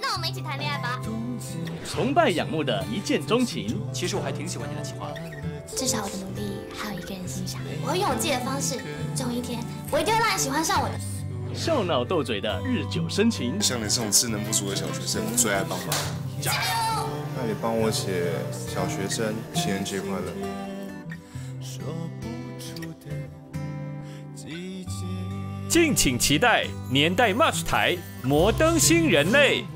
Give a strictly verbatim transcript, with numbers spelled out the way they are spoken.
那我们一起谈恋爱吧。 崇拜仰慕的一见钟情， 其实我还挺喜欢你的企划的。 至少我的努力还有一个人欣赏，我会用我自己的方式，总有一天我一定会让你喜欢上我的。 笑闹斗嘴的日久生情， 像你这种智能不足的小学生，我最爱帮忙。 加油！ 那你帮我写小学生情人节快乐。 敬请期待年代Much台摩登新人类。